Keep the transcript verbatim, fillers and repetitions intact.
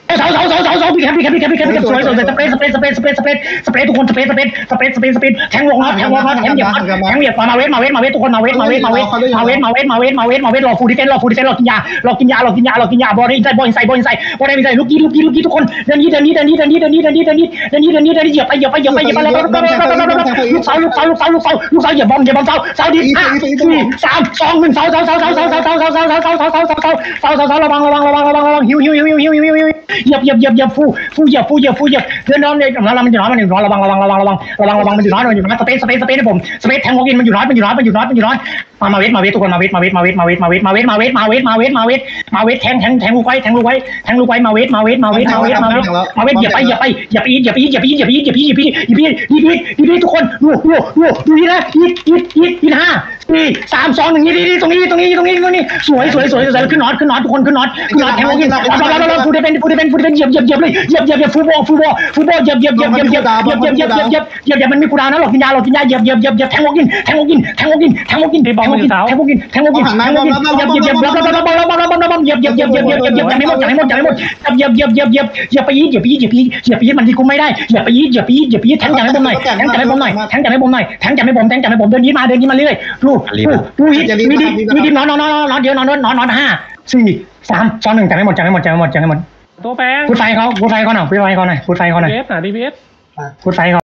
เสาเสาเสาเสาเสาพี่แคปพี่แคปพี่แคปพี่แคปพี่แคปสวยสวยสเปรย์สเปรย์สเปรย์สเปรย์สเปรย์สเปรย์ทุกคนสเปรย์สเปรย์สเปรย์สเปรย์สเปรย์แทงลงนะแทงลงนะแทงเหยียบแทงเหยียบมาเวทมาเวทมาเวททุกคนมาเวทมาเวทมาเวทมาเวทมาเวทมาเวทมาเวทมาเวทรอฟูดิเฟนรอฟูดิเฟนรอกินยารอกินยารอกินยารอกินยาบอลอินไซบอลอินไซบอลอินไซบอลอินไซลูกกี้ลูกกี้ลูกกี้ทุกคนเดินนี้เดินนี้เดินนี้เดินนี้เดินนี้เดินนี้เดินนี้เดินนี้เดินนี้เดินนี้เหยียบไปเหยียบไปเหยียบไปเหยียบไปแล้วลูกเสาลูกเสาลูกเสาลูกเสาลูกเสาเหยียบบอลเหยียบบอลเสาเสาดีห้าสี่สามสองหนึ่งเสาเสาเสาเสาเสาเสาเสาเสาเสาเสาเสาเสาเสาเสาเสาเสาเสาระวังระวังระวังระวังระวังหิวหิวหิวหิวหิวหิวหิวเหยียบเหยียบเหยียบเหยียบฟูฟูเหยียบฟูเหยียบฟูเหยียบเดินน้องเนี่ยน้องมันอยู่น้อยมันอยู่น้อยระวังระวังระวังระวังระวังระวังมันอยู่น้อยมันอยู่น้อยสเปซสเปซสเปซให้ผมสเปซแทงวอกินมันอยู่น้อยมันอยู่น้อยมันอยู่น้อยมันอยู่น้อยมามาเวทมาเวททุกคนมาเวทมาเวทมาเวทมาเวทมาเวทมาเวทมาเวทมาเวทมาเวทมาเวทมาเวทแทงแทงแทงลูกไว้แทงลูกไว้แทงลูกไว้มาเวทมาเวทมาเวทมาเวทมาเวทมาเวทเหยียบไปเหยียบไปเหยียบอีเหยียบอีเหยียบอีเหยียบอีเหยียบอีเหยียบอีเหยียบอีเหยียบอีเหยียบอีทุกคนดูดูดูดูนี่นะอีอีอีอีห้าสี่สามสองหนึ่งนี่นี่ตรงนี้ตรงนี้ตรงนี้ตรงนี้สวยสวยสวยสวยขึ้นน็อตขึ้นน็อตทุกคนขึ้นน็อตขึ้นน็อตแทงวอกินแล้วแล้วแล้วฟูได้เป็นฟูได้เป็นฟูได้เป็นเหยียบเหยียบเหยียบเลยเหยียบเหยียบเหยียบฟูบอลฟูบอลฟูบอลเหยียบเหยียบเหยียบเหยียบเหยียบเหยียบเหยียบเหยียบเหยียบเหยียบเหยียบมันมีกูดาวนะหลอกกินยาหลอกกินยาเหยียบเหยียบเหยียบเหยียบแทงวอกินแทงวอกินแทงวอกินแทงวอกินแทงวอกินแทงวอกินแทงวอกินแทงวอกินเหยียบเหยียบเหยียบแล้วแล้วแล้วแล้วแล้วแล้วเหยียบเหยียบเหยียบเหยียบเหยียบเหยียบเหยียบยังไม่หมดยังไม่หมดยังไม่หมดเหยียบเหยียบเหยียบเหยียบเหยียบไปยีเหยียบไปยีเหยียบไปยีเหยียบไปยีมันที่กูไม่ได้เหยียบไปยีเหยียบไปยีเหยียบไปยีแทงจับให้ผมหน่อยแทงจับให้ผมหน่อยแทงจับให้ผมหน่อยแทงจับให้ผมแทงจับให้ผมเดินยีมาเดินยีมาเรื่อยๆดูดูดูยีมีดีมีดีนอนนอนนอนนอนเดี๋ยวนอนนอนนอนนอนห้าสี่สามสองหนึ่งจับให้หมดจับให้หมดจับให้หมดจับให้หมดตัวแปลงพูดไฟเขาพูดไฟเขาหน่อยพูดไฟเขาหน่อยพูดไฟเขาหน่อยดีพีเอสนะดีพีเอสพูดไฟเขา